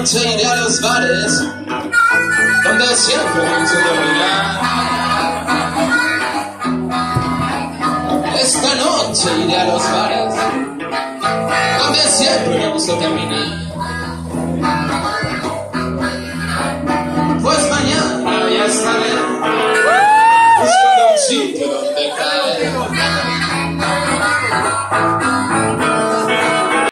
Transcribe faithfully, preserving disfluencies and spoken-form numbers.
noche iré a los bares donde siempre me gusta terminar. Esta noche iré a los bares donde siempre me gusta terminar.